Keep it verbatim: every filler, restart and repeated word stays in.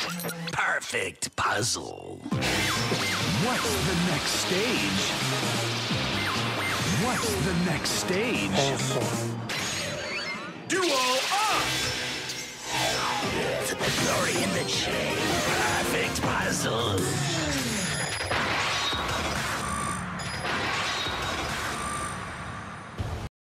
Perfect puzzle. What's the next stage? What's the next stage? Duo up! To the glory in the chain. Perfect puzzle.